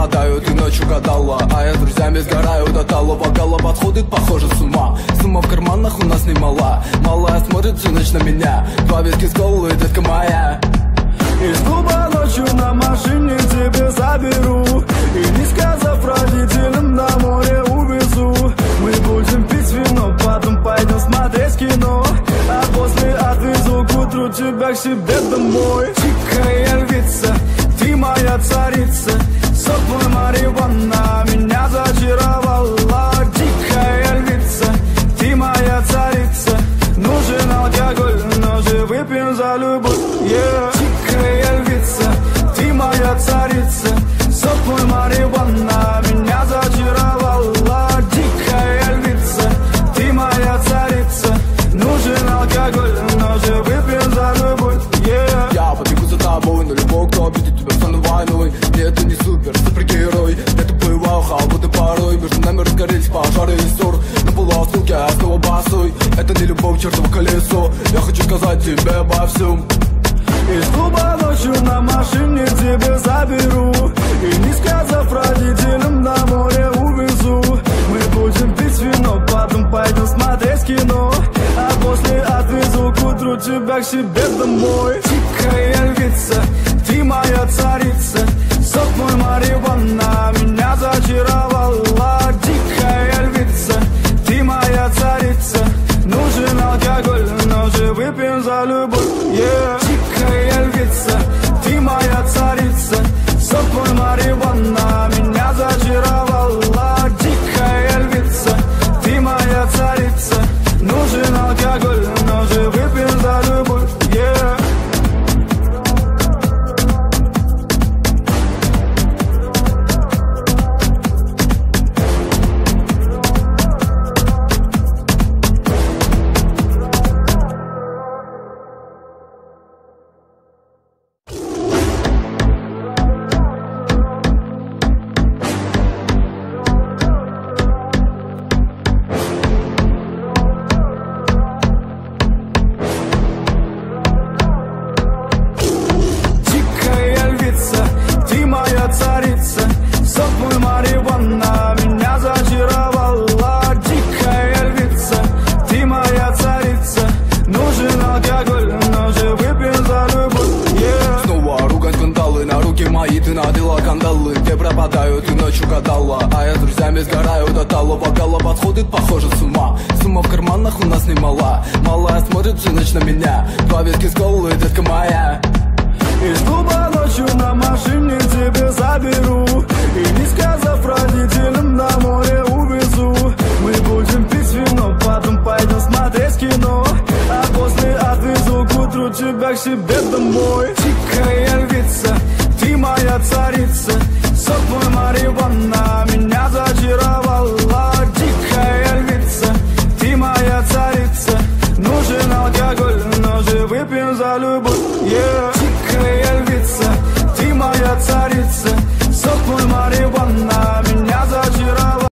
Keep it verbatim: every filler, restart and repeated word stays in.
пропадаю, ты ночью гадала, а я с друзьями сгораю до талого. Гала подходит, похоже, с ума. Сумма в карманах у нас немала. Малая смотрит всю ночь на меня. Два виски с колой, детка моя. Из клуба ночью на машине тебе заберу, и не сказав родителям, на море увезу. Мы будем пить вино, потом пойдем смотреть кино, а после отвезу к утру тебя к себе домой. Дикая львица, ты моя царица, сок мой марихуана меня зачаровала. Дикая львица, ты моя царица, нужен алкоголь, но же выпьем за любовь, yeah. Дикая львица, ты моя царица, сок мой марихуана меня зачаровала. Дикая львица, ты моя царица, нужен алкоголь, но же выпьем за любовь, yeah. Я побегу за тобой, но любой, кто обидит тебя, стану войной. Нет, ты не супер, супергерой. Это бывал холодный порой. Между нами разгорелись пожары и ссор. На полуосколке я снова босой. Это не любовь, чертово колесо. Я хочу сказать тебе обо всем. Из клуба ночью на машине тебе заберу, и не сказав родителям, на море увезу. Мы будем пить вино, потом пойдем смотреть кино, а после отвезу к утру тебя к себе домой. Дикая львица, ты моя царица, сок мой марихуана меня зачаровала. Дикая львица, ты моя царица, нужен алкоголь, но же выпьем за любовь, yeah. Дикая львица, ты моя царица, сок мой марихуана меня зачаровала. Дикая львица, ты моя царица, нужен алкоголь, но же выпьем за любовь, yeah. Ты ночью гадала, а я с друзьями сгораю до талого. Гала подходит, похоже, с ума. Сумма в карманах у нас немала. Малая смотрит всю ночь на меня. Два виски с колой, детка моя. Из клуба ночью на машине тебе заберу, и не сказав родителям, на море увезу. Мы будем пить вино, потом пойдем смотреть кино, а после отвезу к утру тебя к себе домой. Дикая львица, ты моя царица, сок мой марихуана меня зачаровала. Дикая львица, ты моя царица, нужен алкоголь, но же выпьем за любовь,